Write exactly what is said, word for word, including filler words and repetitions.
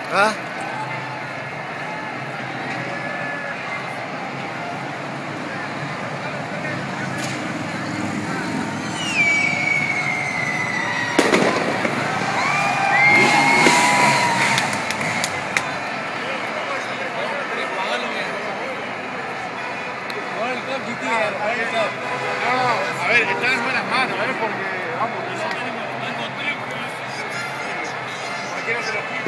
¿Ah? No, a ver, está en buenas manos, ¿eh? Porque, vamos, no, cualquiera se lo pide.